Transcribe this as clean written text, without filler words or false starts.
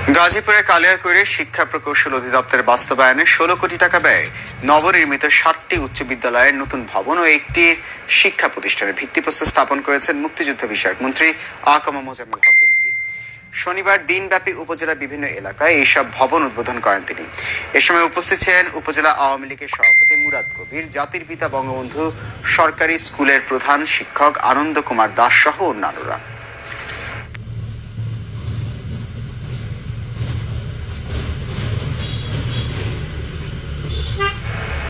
গাজীপুরের কালিয়াকৈরে শিক্ষা প্রকৌশল অধিদপ্তরের বাস্তবায়নে 16 কোটি টাকা ব্যয়ে নবনির্মিত 7টি উচ্চ বিদ্যালয়ের নতুন ভবন ও একটি শিক্ষা প্রতিষ্ঠানের ভিত্তিপ্রস্তর স্থাপন করেছেন মুক্তিযুদ্ধ বিষয়ক মন্ত্রী আকাম মোজাম্মেল হক এমপি। শনিবার দিনব্যাপী উপজেলার বিভিন্ন এলাকায় এইসব ভবন উদ্বোধন করেন তিনি। এ সময় উপস্থিত ছিলেন উপজেলা আওয়ামী লীগের সভাপতি মুরাদ কবির, জাতির পিতা বঙ্গবন্ধু সরকারি স্কুলের প্রধান শিক্ষক আনন্দ কুমার দাস সহ অন্যান্যরা।